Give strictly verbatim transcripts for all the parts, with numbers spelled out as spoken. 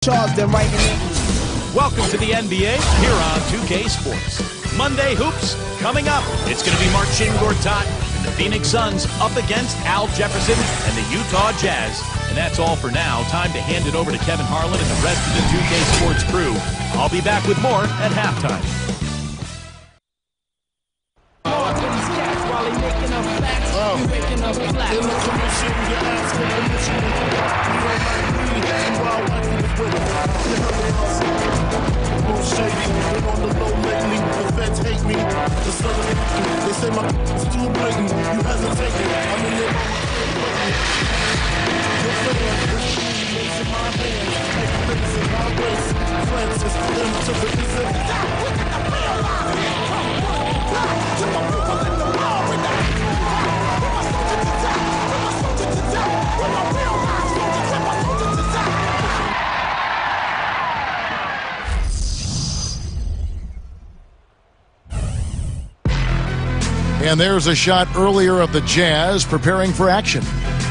Charles, them right in it. Welcome to the N B A here on two K Sports. Monday Hoops coming up. It's going to be Marcin Gortat and the Phoenix Suns up against Al Jefferson and the Utah Jazz. And that's all for now. Time to hand it over to Kevin Harlan and the rest of the two K Sports crew. I'll be back with more at halftime. They say my is too blatant. You hesitate. I'm in your And there's a shot earlier of the Jazz preparing for action.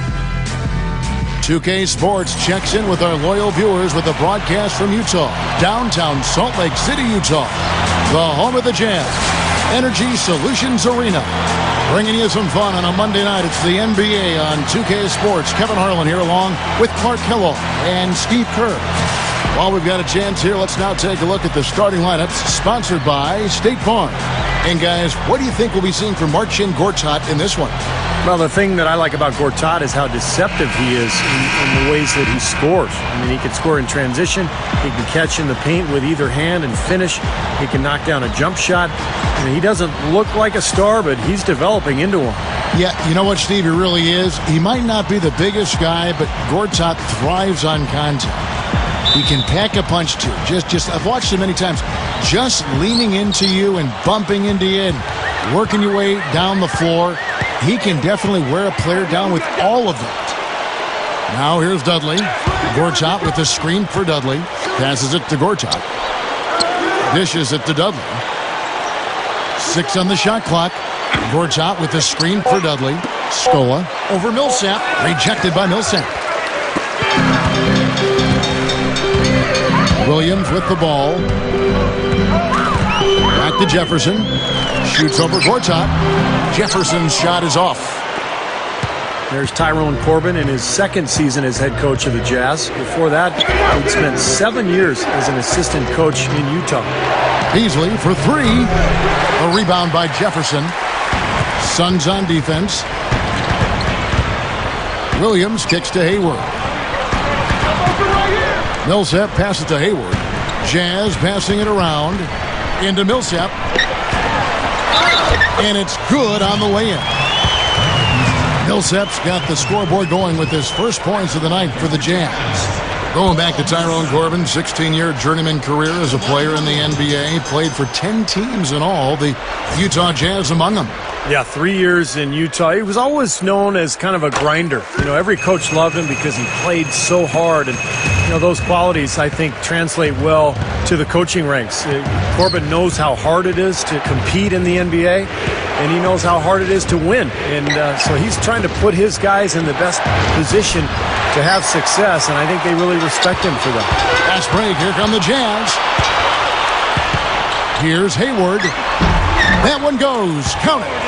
two K Sports checks in with our loyal viewers with a broadcast from Utah, downtown Salt Lake City, Utah, the home of the Jazz, Energy Solutions Arena. Bringing you some fun on a Monday night. It's the N B A on two K Sports. Kevin Harlan here along with Clark Kellogg and Steve Kerr. While we've got a chance here, let's now take a look at the starting lineups sponsored by State Farm. And guys, what do you think we'll be seeing from Marcin Gortat in this one? Well, the thing that I like about Gortat is how deceptive he is in, in the ways that he scores. I mean, he can score in transition. He can catch in the paint with either hand and finish. He can knock down a jump shot. I mean, he doesn't look like a star, but he's developing into one. Yeah, you know what, Steve? He really is. He might not be the biggest guy, but Gortat thrives on contact. He can pack a punch too. Just, just I've watched him many times. Just leaning into you and bumping into you and working your way down the floor. He can definitely wear a player down with all of that. Now here's Dudley. Gortat with the screen for Dudley. Passes it to Gortat. Dishes it to Dudley. Six on the shot clock. Gortat with the screen for Dudley. Scola over Millsap. Rejected by Millsap. Williams with the ball. Back to Jefferson. Shoots over Gortat. Jefferson's shot is off. There's Tyrone Corbin in his second season as head coach of the Jazz. Before that, he'd spent seven years as an assistant coach in Utah. Beasley for three. A rebound by Jefferson. Suns on defense. Williams kicks to Hayward. Millsap passes to Hayward. Jazz passing it around into Millsap. And it's good on the way in. Millsap's got the scoreboard going with his first points of the night for the Jazz. Going back to Tyrone Corbin, sixteen-year journeyman career as a player in the N B A. Played for ten teams in all, the Utah Jazz among them. Yeah, three years in Utah. He was always known as kind of a grinder. You know, every coach loved him because he played so hard. And, you know, those qualities, I think, translate well to the coaching ranks. Uh, Corbin knows how hard it is to compete in the N B A, and he knows how hard it is to win. And uh, so he's trying to put his guys in the best position to have success, and I think they really respect him for that. Fast break. Here come the Jazz. Here's Hayward. That one goes. Count it.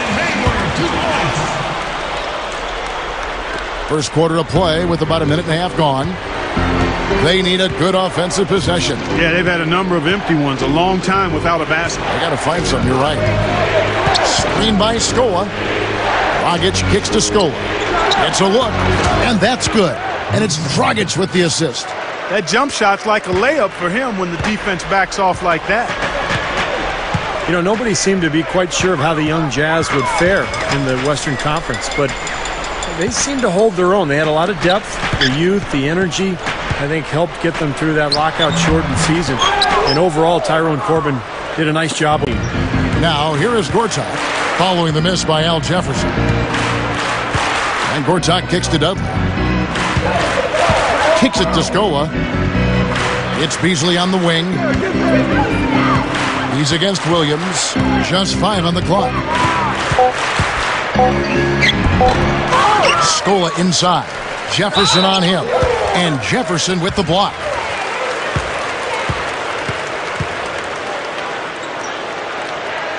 First quarter of play with about a minute and a half gone. They need a good offensive possession. Yeah, they've had a number of empty ones, a long time without a basket. I got to find something. You're right. Screen by Scola. Dragic kicks to Scola. Gets a look, and that's good. And it's Dragic with the assist. That jump shot's like a layup for him when the defense backs off like that. You know, nobody seemed to be quite sure of how the young Jazz would fare in the Western Conference, but they seemed to hold their own. They had a lot of depth, the youth, the energy, I think helped get them through that lockout-shortened season. And overall, Tyrone Corbin did a nice job. Now, here is Gortat, following the miss by Al Jefferson. And Gortat kicks to Dudley. Kicks it to Scola. It's Beasley on the wing. He's against Williams. Just five on the clock. Scola inside. Jefferson on him. And Jefferson with the block.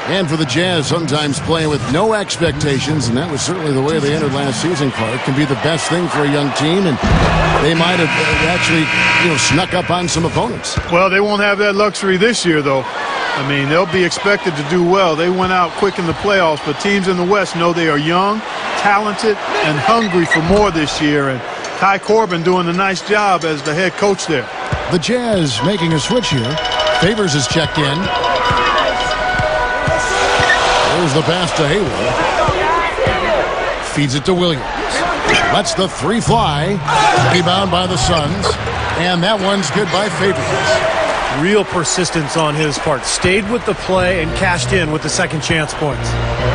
And for the Jazz, sometimes playing with no expectations, and that was certainly the way they entered last season, Clark, can be the best thing for a young team, and they might have actually, you know, snuck up on some opponents. Well, they won't have that luxury this year, though. I mean, they'll be expected to do well. They went out quick in the playoffs, but teams in the West know they are young, talented, and hungry for more this year, and Ty Corbin doing a nice job as the head coach there. The Jazz making a switch here. Favors is checked in. There's the pass to Hayward. Feeds it to Williams. Lets the three fly. Rebound by the Suns. And that one's good by Favors. Real persistence on his part. Stayed with the play and cashed in with the second chance points.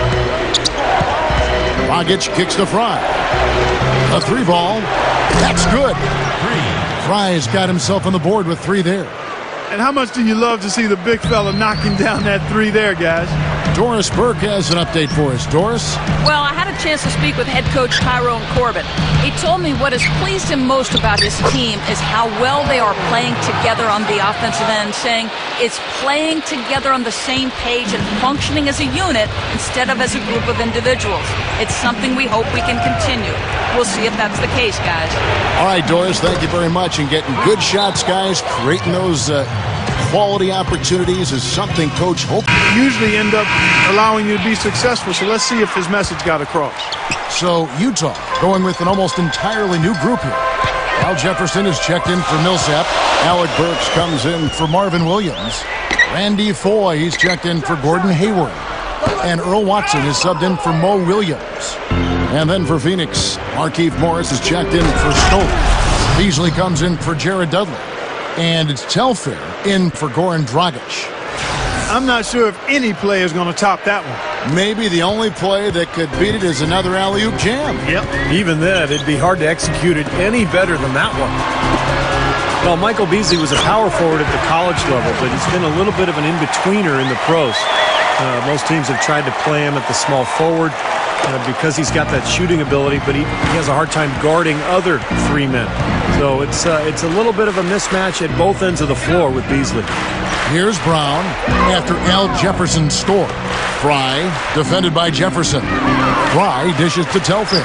Dragic kicks to Fry. A three ball. That's good. Fry's got himself on the board with three there. And how much do you love to see the big fella knocking down that three there, guys? Doris Burke has an update for us. Doris? Well, I had a chance to speak with head coach Tyrone Corbin. He told me what has pleased him most about his team is how well they are playing together on the offensive end, saying it's playing together on the same page and functioning as a unit instead of as a group of individuals. It's something we hope we can continue. We'll see if that's the case, guys. All right, Doris, thank you very much. And getting good shots, guys, creating those uh, quality opportunities is something Coach hopes. Usually end up allowing you to be successful, so let's see if his message got across. So Utah going with an almost entirely new group here. Al Jefferson is checked in for Millsap. Alec Burks comes in for Marvin Williams. Randy Foye, he's checked in for Gordon Hayward. And Earl Watson is subbed in for Mo Williams. And then for Phoenix, Markieff Morris is checked in for Stokes. Beasley comes in for Jared Dudley. And it's Telfair in for Goran Dragic. I'm not sure if any play is going to top that one. Maybe the only play that could beat it is another alley-oop jam. Yep. Even then, it'd be hard to execute it any better than that one. Well, Michael Beasley was a power forward at the college level, but he's been a little bit of an in-betweener in the pros. Uh, most teams have tried to play him at the small forward uh, because he's got that shooting ability, but he, he has a hard time guarding other three men. So it's uh, it's a little bit of a mismatch at both ends of the floor with Beasley. Here's Brown after Al Jefferson scored. Fry defended by Jefferson. Fry dishes to Telfair.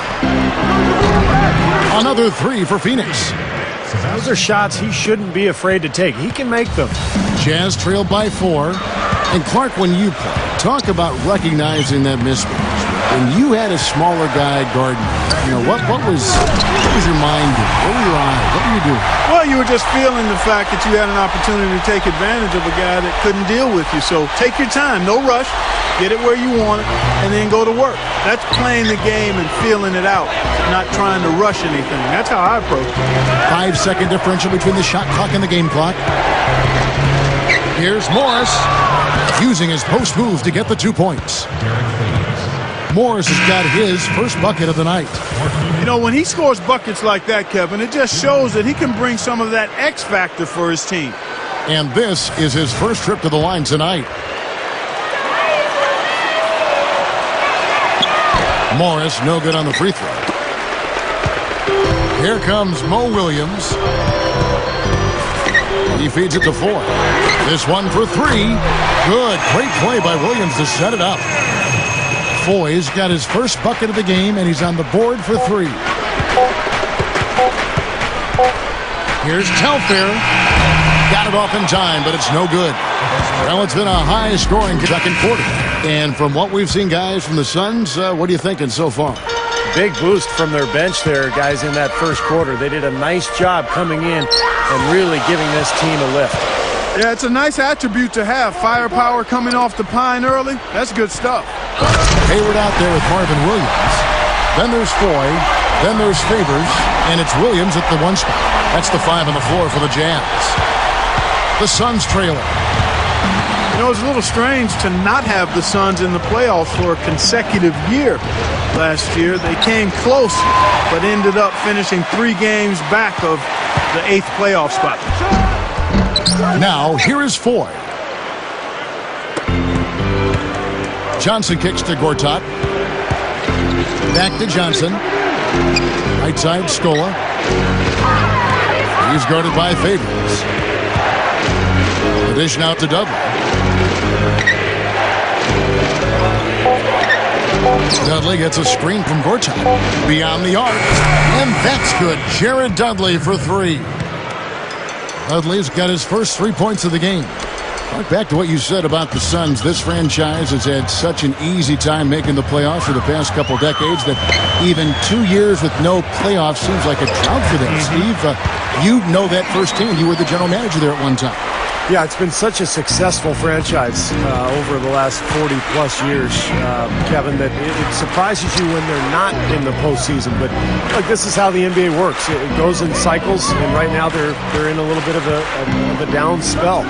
Another three for Phoenix. Those are shots he shouldn't be afraid to take. He can make them. Jazz trailed by four. And Clark, when you play, talk about recognizing that mismatch. When you had a smaller guy guarding, you know, what, what was what was your mind doing? What were your eyes? What were you doing? Well, you were just feeling the fact that you had an opportunity to take advantage of a guy that couldn't deal with you. So take your time, no rush, get it where you want it, and then go to work. That's playing the game and feeling it out, not trying to rush anything. That's how I approach it. Five-second differential between the shot clock and the game clock. Here's Morris using his post move to get the two points. Morris has got his first bucket of the night. You know, when he scores buckets like that, Kevin, it just shows that he can bring some of that X factor for his team. And this is his first trip to the line tonight. Morris, no good on the free throw. Here comes Mo Williams. He feeds it to four. This one for three. Good. Great play by Williams to set it up. Foy's got his first bucket of the game, and he's on the board for three. Here's Telfair. Got it off in time, but it's no good. Well, it's been a high-scoring second quarter. And from what we've seen, guys, from the Suns, uh, what are you thinking so far? Big boost from their bench there, guys, in that first quarter. They did a nice job coming in and really giving this team a lift. Yeah, it's a nice attribute to have. Firepower coming off the pine early. That's good stuff. Hayward out there with Marvin Williams. Then there's Foy. Then there's Favors. And it's Williams at the one spot. That's the five on the floor for the Jazz. The Suns trailing. You know, it's a little strange to not have the Suns in the playoffs for a consecutive year. Last year, they came close, but ended up finishing three games back of the eighth playoff spot. Now, here is Foy. Johnson kicks to Gortat. Back to Johnson. Right side, Scola. He's guarded by Favors. Addition out to Dudley. Dudley gets a screen from Gortat. Beyond the arc. And that's good. Jared Dudley for three. Dudley's got his first three points of the game. Right back to what you said about the Suns. This franchise has had such an easy time making the playoffs for the past couple decades that even two years with no playoffs seems like a drought for them. Mm-hmm. Steve, uh, you know that firsthand. You were the general manager there at one time. Yeah, it's been such a successful franchise uh, over the last forty plus years, uh, Kevin, that it, it surprises you when they're not in the postseason. But like this is how the N B A works. It, it goes in cycles, and right now they're they're in a little bit of a, a, of a down spell.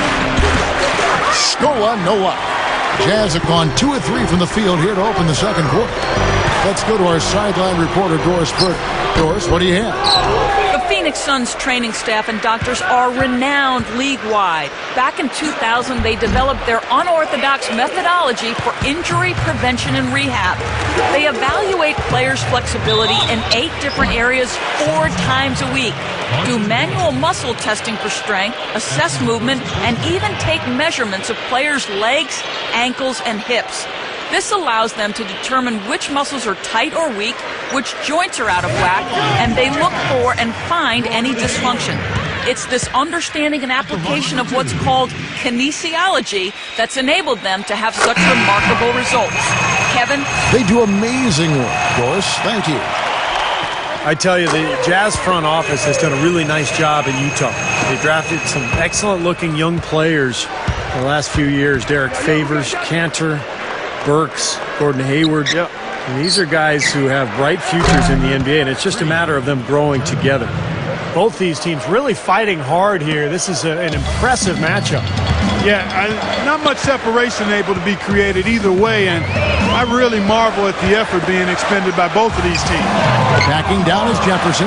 Scola, no luck. Jazz have gone two or three from the field here to open the second quarter. Let's go to our sideline reporter, Doris Burke. Doris, what do you have? The Phoenix Suns training staff and doctors are renowned league-wide. Back in two thousand, they developed their unorthodox methodology for injury prevention and rehab. They evaluate players' flexibility in eight different areas four times a week, do manual muscle testing for strength, assess movement, and even take measurements of players' legs, ankles, and hips. This allows them to determine which muscles are tight or weak, which joints are out of whack, and they look for and find any dysfunction. It's this understanding and application of what's called kinesiology that's enabled them to have such remarkable results. Kevin? They do amazing work, Doris. Thank you. I tell you, the Jazz front office has done a really nice job in Utah. They drafted some excellent-looking young players in the last few years. Derek Favors, Cantor, Burks, Gordon Hayward. Yep. And these are guys who have bright futures in the N B A, and it's just a matter of them growing together. Both these teams really fighting hard here. This is a, an impressive matchup. Yeah, I, not much separation able to be created either way, and I really marvel at the effort being expended by both of these teams. Backing down is Jefferson.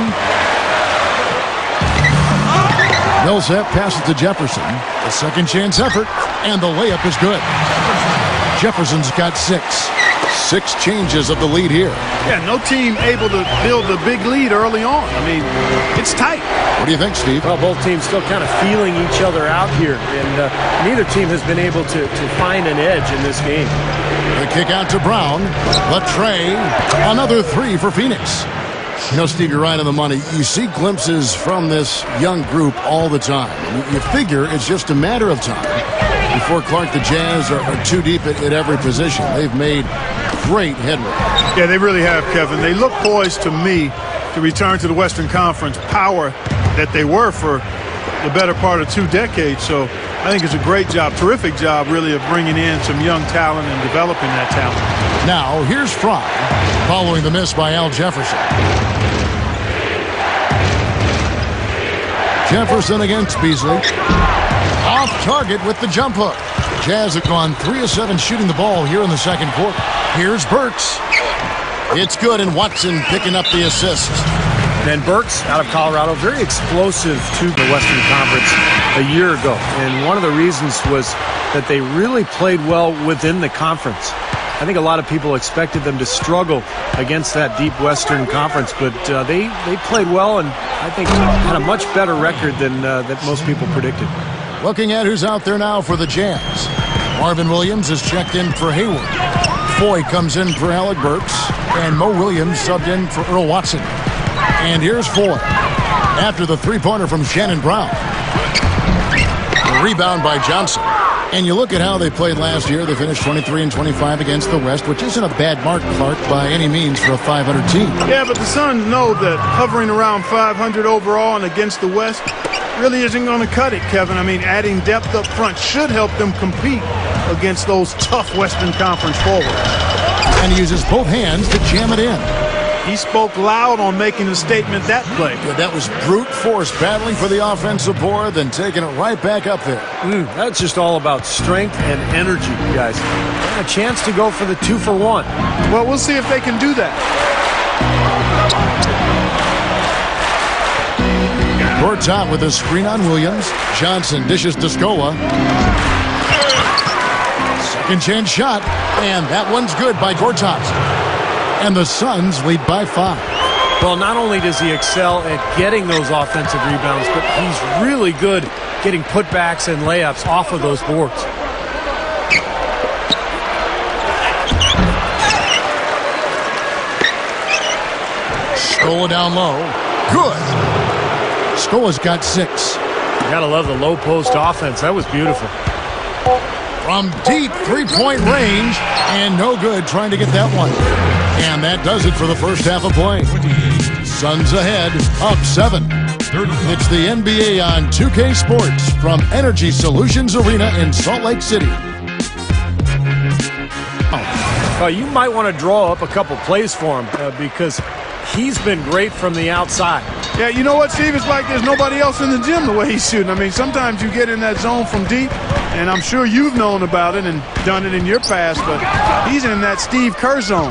Millsap passes to Jefferson. A second chance effort, and the layup is good. Jefferson's got six. Six changes of the lead here. Yeah, no team able to build a big lead early on. I mean, it's tight. What do you think, Steve? Well, both teams still kind of feeling each other out here, and uh, neither team has been able to, to find an edge in this game. The kick out to Brown. Latray. Another three for Phoenix. You know, Steve, you're right on the money. You see glimpses from this young group all the time. You figure it's just a matter of time before Clark, the Jazz are, are too deep at, at every position. They've made great headway. Yeah, they really have, Kevin. They look poised to me to return to the Western Conference power that they were for the better part of two decades. So I think it's a great job, terrific job, really, of bringing in some young talent and developing that talent. Now, here's Fry, following the miss by Al Jefferson. Jefferson against Beasley. Off target with the jump hook. Jazz have gone three of seven shooting the ball here in the second quarter. Here's Burks. It's good, and Watson picking up the assist. And Burks, out of Colorado, very explosive to the Western Conference a year ago. And one of the reasons was that they really played well within the conference. I think a lot of people expected them to struggle against that deep Western Conference, but uh, they, they played well, and I think had a much better record than uh, that most people predicted. Looking at who's out there now for the Jazz. Marvin Williams is checked in for Hayward. Foy comes in for Alec Burks. And Mo Williams subbed in for Earl Watson. And here's Foy. After the three-pointer from Shannon Brown. The rebound by Johnson. And you look at how they played last year. They finished twenty-three and twenty-five against the West, which isn't a bad mark, Clark, by any means for a five hundred team. Yeah, but the Suns know that hovering around five hundred overall and against the West really isn't going to cut it, Kevin. I mean, adding depth up front should help them compete against those tough Western Conference forwards. And he uses both hands to jam it in. He spoke loud on making a statement that play. Yeah, that was brute force, battling for the offensive board, then taking it right back up there. Mm, that's just all about strength and energy, guys. And a chance to go for the two for one. Well, we'll see if they can do that. Gortat with a screen on Williams. Johnson dishes to Scola. Second chance shot, and that one's good by Gortat. And the Suns lead by five. Well, not only does he excel at getting those offensive rebounds, but he's really good getting putbacks and layups off of those boards. Scola down low. Good. Scola's got six. You gotta love the low post offense. That was beautiful. From deep three-point range, and no good trying to get that one. And that does it for the first half of play. Suns ahead, up seven. It's the N B A on two K Sports from Energy Solutions Arena in Salt Lake City. Well, you might want to draw up a couple plays for him uh, because he's been great from the outside. Yeah, you know what, Steve? It's like there's nobody else in the gym the way he's shooting. I mean, sometimes you get in that zone from deep, and I'm sure you've known about it and done it in your past, but he's in that Steve Kerr zone.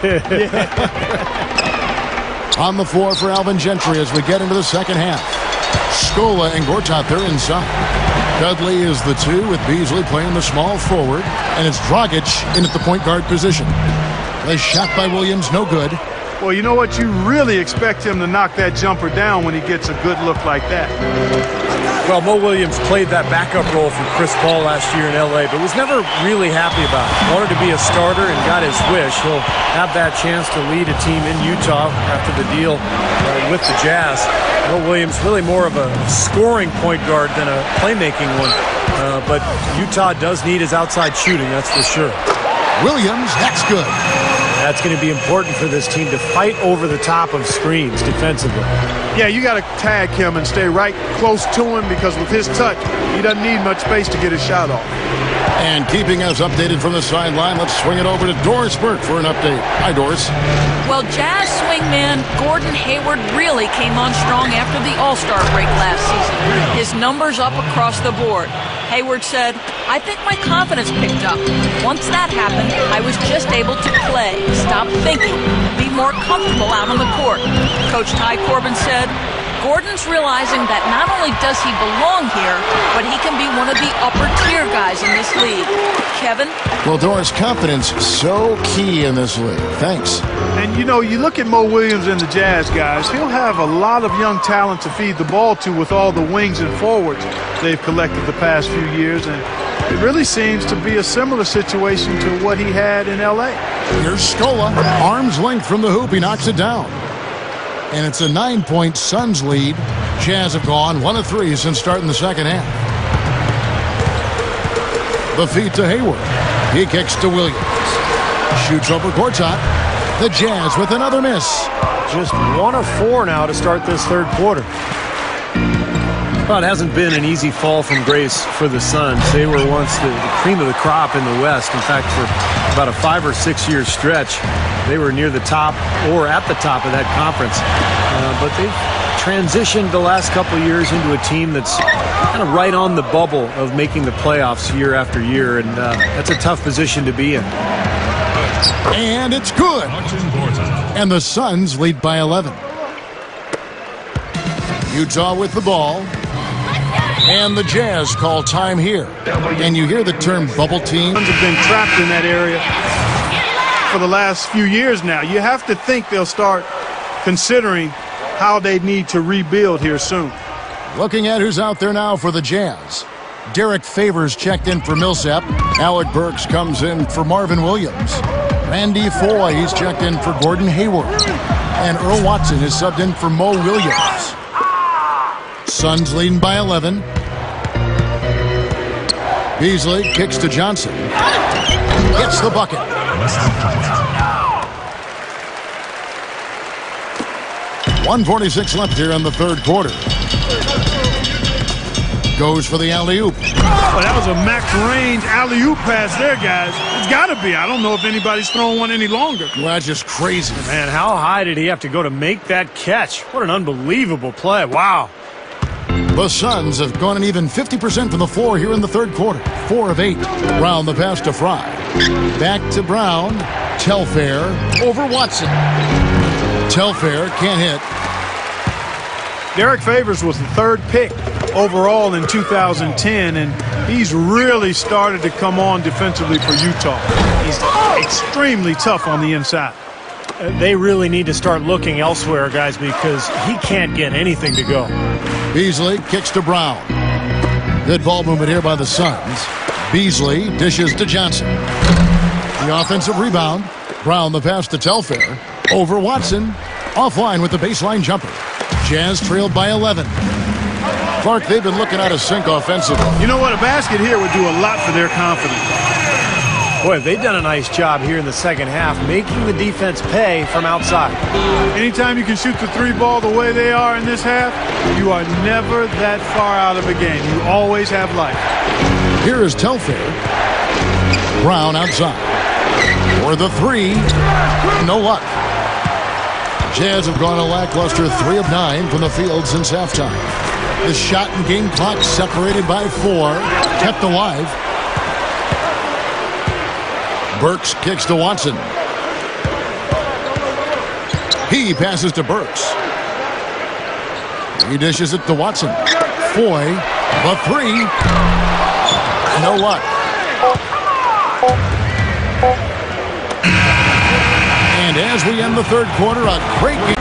On the floor for Alvin Gentry as we get into the second half. Scola and Gortat, they're inside. Dudley is the two with Beasley playing the small forward, and it's Dragic in at the point guard position. The shot by Williams, no good. Well, you know what? You really expect him to knock that jumper down when he gets a good look like that. Well, Mo Williams played that backup role for Chris Paul last year in L A, but was never really happy about it. Wanted to be a starter and got his wish. He'll have that chance to lead a team in Utah after the deal uh, with the Jazz. Mo Williams really more of a scoring point guard than a playmaking one, uh, but Utah does need his outside shooting, that's for sure. Williams, that's good. That's going to be important for this team to fight over the top of screens defensively. Yeah, you got to tag him and stay right close to him because with his touch, he doesn't need much space to get his shot off. And keeping us updated from the sideline, let's swing it over to Doris Burke for an update. Hi, Doris. Well, Jazz swingman Gordon Hayward really came on strong after the All-Star break last season. His numbers up across the board. Hayward said, I think my confidence picked up. Once that happened, I was just able to play, stop thinking, be more comfortable out on the court. Coach Ty Corbin said, Gordon's realizing that not only does he belong here, but he can be one of the upper tier guys in this league. Kevin? Well, Doris, confidence so key in this league. Thanks. And, you know, you look at Mo Williams and the Jazz guys, he'll have a lot of young talent to feed the ball to with all the wings and forwards they've collected the past few years. And it really seems to be a similar situation to what he had in L A. Here's Scola. Arm's length from the hoop. He knocks it down. And it's a nine-point Suns lead. Jazz have gone one of three since starting the second half. The feed to Hayward. He kicks to Williams. Shoots over Gortat. The Jazz with another miss. Just one of four now to start this third quarter. Well, it hasn't been an easy fall from grace for the Suns. They were once the, the cream of the crop in the West. In fact, for about a five or six year stretch, they were near the top or at the top of that conference. Uh, but they've transitioned the last couple of years into a team that's kind of right on the bubble of making the playoffs year after year, and uh, that's a tough position to be in. And it's good. And the Suns lead by eleven. Utah with the ball. And the Jazz call time here. And you hear the term bubble team. Suns have been trapped in that area for the last few years now. You have to think they'll start considering how they need to rebuild here soon. Looking at who's out there now for the Jazz. Derek Favors checked in for Millsap. Alec Burks comes in for Marvin Williams. Randy Foye, he's checked in for Gordon Hayward. And Earl Watson is subbed in for Mo Williams. Suns leading by eleven. Beasley kicks to Johnson. Gets the bucket. one forty-six left here in the third quarter. Goes for the alley-oop. Oh, that was a max-range alley-oop pass there, guys. It's got to be. I don't know if anybody's throwing one any longer. Well, that's just crazy. Man, how high did he have to go to make that catch? What an unbelievable play. Wow. The Suns have gone an even fifty percent from the floor here in the third quarter. Four of eight. Brown the pass to Fry. Back to Brown. Telfair over Watson. Telfair can't hit. Derek Favors was the third pick overall in two thousand ten, and he's really started to come on defensively for Utah. He's extremely tough on the inside. Uh, they really need to start looking elsewhere, guys, because he can't get anything to go. Beasley kicks to Brown. Good ball movement here by the Suns. Beasley dishes to Johnson. The offensive rebound. Brown the pass to Telfair. Over Watson. Offline with the baseline jumper. Jazz trailed by eleven. Clark, they've been looking out of sync offensively. You know what? A basket here would do a lot for their confidence. Boy, they've done a nice job here in the second half, making the defense pay from outside. Anytime you can shoot the three ball the way they are in this half, you are never that far out of a game. You always have life. Here is Telfair. Brown outside. For the three. No luck. Jazz have gone a lackluster three of nine from the field since halftime. The shot and game clock separated by four. Kept alive. Burks kicks to Watson. He passes to Burks. He dishes it to Watson. Foy, the three. No luck. And as we end the third quarter, a great game.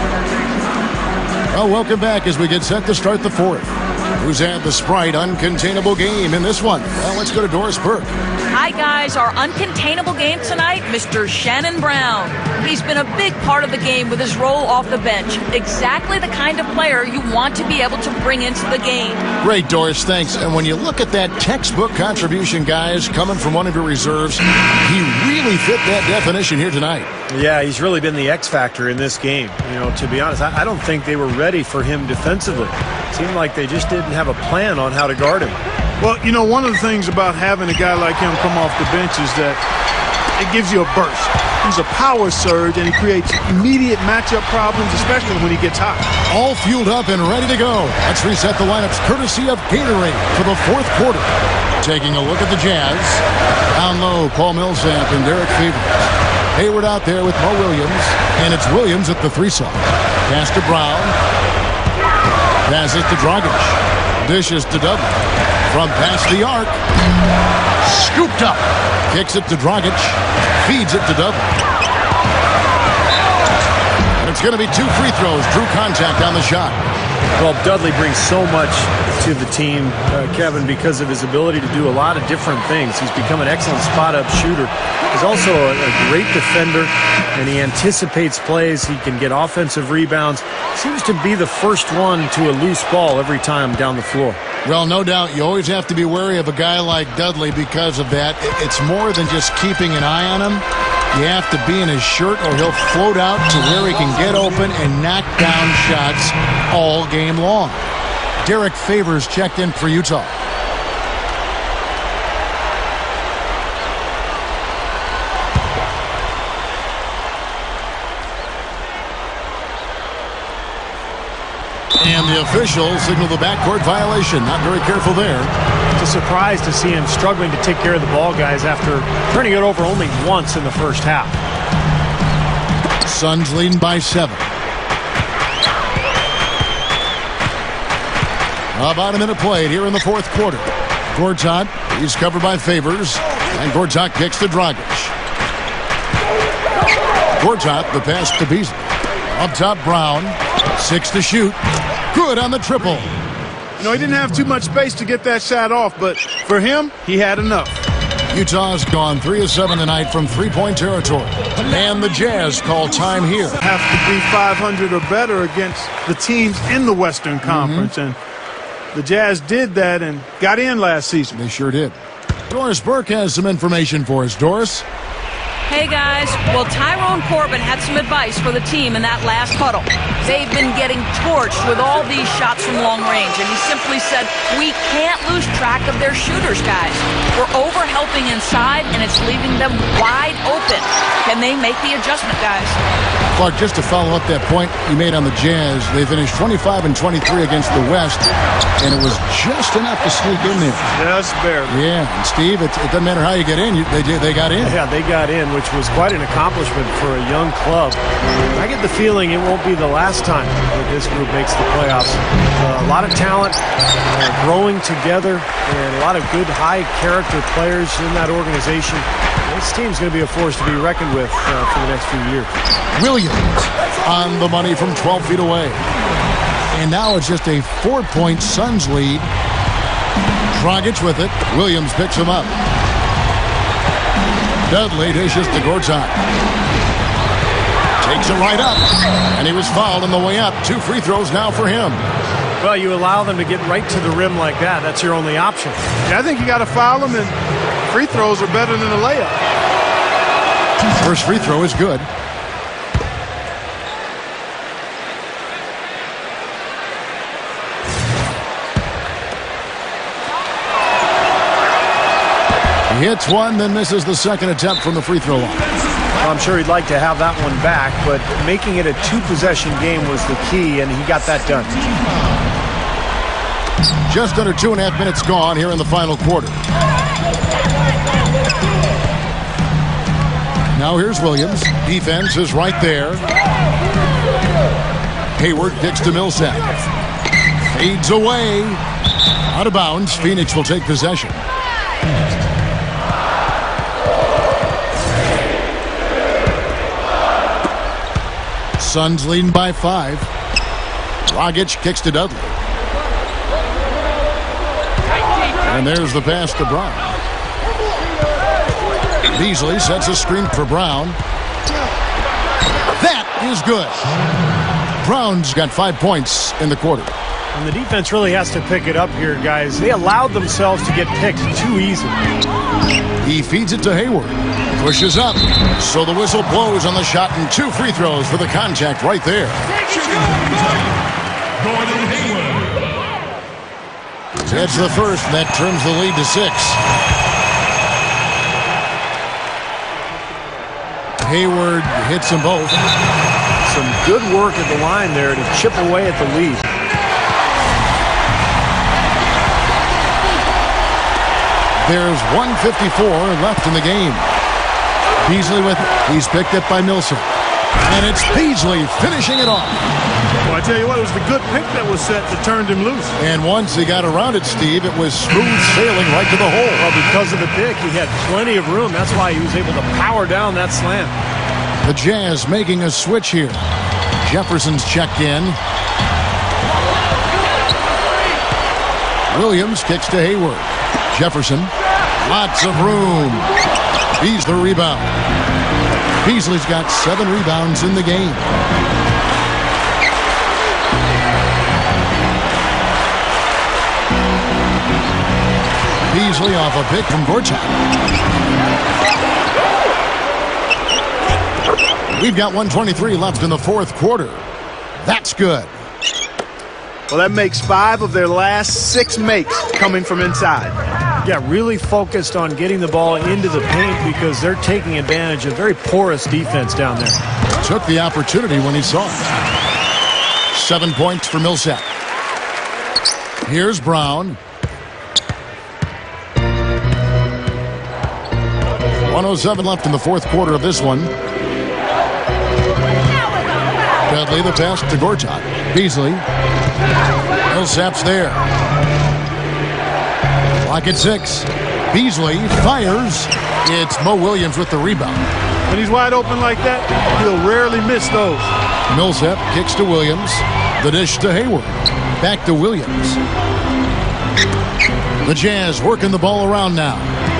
Well, welcome back as we get set to start the fourth. Who's had the Sprite uncontainable game in this one? Well, let's go to Doris Burke. Hi, guys. Our uncontainable game tonight, Mister Shannon Brown. He's been a big part of the game with his role off the bench. Exactly the kind of player you want to be able to bring into the game. Great, Doris. Thanks. And when you look at that textbook contribution, guys, coming from one of your reserves, he really fit that definition here tonight. Yeah, he's really been the X factor in this game. You know, to be honest, I, I don't think they were ready for him defensively. It seemed like they just didn't have a plan on how to guard him. Well, you know, one of the things about having a guy like him come off the bench is that it gives you a burst. He's a power surge, and he creates immediate matchup problems, especially when he gets hot. All fueled up and ready to go. Let's reset the lineups courtesy of Gatorade for the fourth quarter. Taking a look at the Jazz. Down low, Paul Millsap and Derek Favors. Hayward out there with Mo Williams, and it's Williams at the three-slot. Pass to Brown. Passes to Dragic. Dishes to Dudley. From past the arc. Scooped up. Kicks it to Dragic. Feeds it to Dudley. And it's going to be two free throws. Drew contact on the shot. Well, Dudley brings so much to the team, uh, Kevin, because of his ability to do a lot of different things. He's become an excellent spot-up shooter. He's also a, a great defender, and he anticipates plays. He can get offensive rebounds. Seems to be the first one to a loose ball every time down the floor. Well, no doubt, you always have to be wary of a guy like Dudley because of that. It's more than just keeping an eye on him. You have to be in his shirt or he'll float out to where he can get open and knock down shots all game long. Derek Favors checked in for Utah. And the officials signal the backcourt violation. Not very careful there. It's a surprise to see him struggling to take care of the ball, guys, after turning it over only once in the first half. Suns leading by seven. About a minute played here in the fourth quarter. Gortat, he's covered by Favors, and Gortat kicks to Dragic. Gortat, the pass to Beasley. Up top, Brown. Six to shoot. Good on the triple. You know, he didn't have too much space to get that shot off, but for him, he had enough. Utah's gone three of seven tonight from three-point territory. And the Jazz call time here. Have to be five hundred or better against the teams in the Western Conference, mm-hmm. and the Jazz did that and got in last season. They sure did. Doris Burke has some information for us. Doris? Hey, guys. Well, Tyrone Corbin had some advice for the team in that last huddle. They've been getting torched with all these shots from long range, and he simply said, we can't lose track of their shooters, guys. We're over-helping inside, and it's leaving them wide open. Can they make the adjustment, guys? Clark, just to follow up that point you made on the Jazz, they finished twenty-five and twenty-three against the West, and it was just enough to sneak in there. Just barely. Yeah, and Steve, it, it doesn't matter how you get in, you, they did, they got in. Yeah, they got in, which was quite an accomplishment for a young club. I get the feeling it won't be the last time that this group makes the playoffs. Uh, a lot of talent, uh, growing together, and a lot of good high-character players in that organization. This team's going to be a force to be reckoned with uh, for the next few years. Williams on the money from twelve feet away. And now it's just a four-point Suns lead. Dragic with it. Williams picks him up. Dudley dishes to Gortat. Takes it right up. And he was fouled on the way up. Two free throws now for him. Well, you allow them to get right to the rim like that. That's your only option. Yeah, I think you got to foul them, and free throws are better than a layup. First free throw is good. He hits one, then misses the second attempt from the free throw line. Well, I'm sure he'd like to have that one back, but making it a two-possession game was the key, and he got that done. Just under two and a half minutes gone here in the final quarter. Now here's Williams. Defense is right there. Hayward kicks to Millsap. Fades away. Out of bounds. Phoenix will take possession. Suns leading by five. Dragic kicks to Dudley. And there's the pass to Brown. Beasley sets a screen for Brown. That is good. Brown's got five points in the quarter. And the defense really has to pick it up here, guys. They allowed themselves to get picked too easily. He feeds it to Hayward. Pushes up. So the whistle blows on the shot, and two free throws for the contact right there. That's the first, and that trims the lead to six. Hayward hits them both. Some good work at the line there to chip away at the lead. There's one fifty-four left in the game. Beasley with it. He's picked up by Millsap. And it's Beasley finishing it off. Well, I tell you what, it was the good pick that was set that turned him loose. And once he got around it, Steve, it was smooth sailing right to the hole. Well, because of the pick, he had plenty of room. That's why he was able to power down that slam. The Jazz making a switch here. Jefferson's checked in. Williams kicks to Hayward. Jefferson, lots of room. Beasley rebound. Beasley's got seven rebounds in the game. Beasley off a pick from Gortat. We've got one twenty-three left in the fourth quarter. That's good. Well, that makes five of their last six makes coming from inside. Yeah, really focused on getting the ball into the paint because they're taking advantage of very porous defense down there. Took the opportunity when he saw it. Seven points for Millsap. Here's Brown. one oh seven left in the fourth quarter of this one. Dudley the pass to Gortat. Beasley. Millsap's there. Lock at six. Beasley fires. It's Mo Williams with the rebound. When he's wide open like that, he'll rarely miss those. Millsap kicks to Williams. The dish to Hayward. Back to Williams. The Jazz working the ball around now.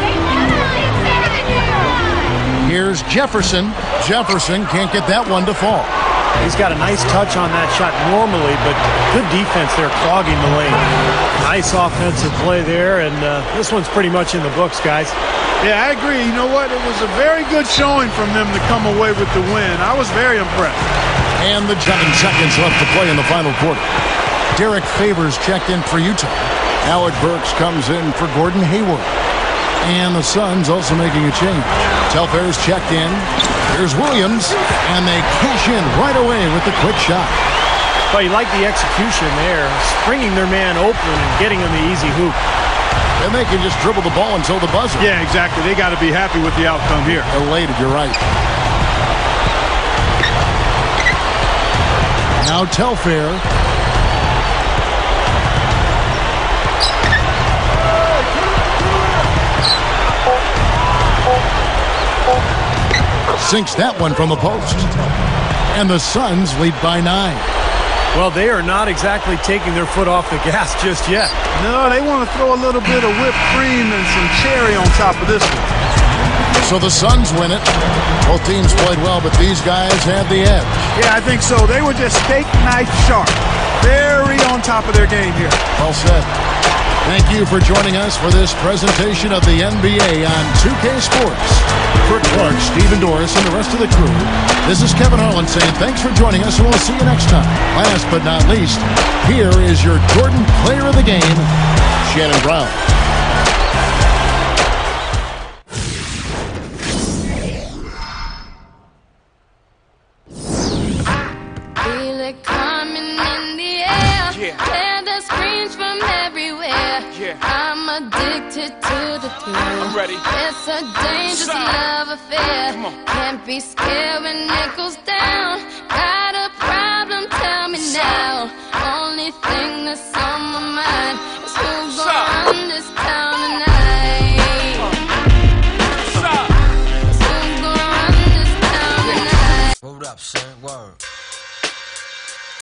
Here's Jefferson. Jefferson can't get that one to fall. He's got a nice touch on that shot normally, but good defense there clogging the lane. Nice offensive play there, and uh, this one's pretty much in the books, guys. Yeah, I agree. You know what? It was a very good showing from them to come away with the win. I was very impressed. And the seven seconds left to play in the final quarter. Derek Favors checked in for Utah. Alec Burks comes in for Gordon Hayward. And the Suns also making a change. Telfair's checked in. Here's Williams, and they cash in right away with the quick shot. Well, you like the execution there, springing their man open and getting him the easy hoop. And they can just dribble the ball until the buzzer. Yeah, exactly. They got to be happy with the outcome here. Elated, you're right. Now Telfair. Sinks that one from the post. And the Suns lead by nine. Well, they are not exactly taking their foot off the gas just yet. No, they want to throw a little bit of whipped cream and some cherry on top of this one. So the Suns win it. Both teams played well, but these guys had the edge. Yeah, I think so. They were just steak knife sharp. Very on top of their game here. Well said. Thank you for joining us for this presentation of the N B A on two K Sports. For Clark, Stephen Doris, and the rest of the crew, this is Kevin Harlan saying thanks for joining us, and we'll see you next time. Last but not least, here is your Jordan Player of the Game, Shannon Brown. Feel it coming in the air. Hear the screams from everywhere. I'm addicted to the thrill. I'm ready. It's a dangerous love affair. Can't be scared when it goes down. Got a problem? Tell me now. Only thing that's on my mind is who's gonna run this town tonight. Is who's gonna run this town tonight? Hold up, son. Word.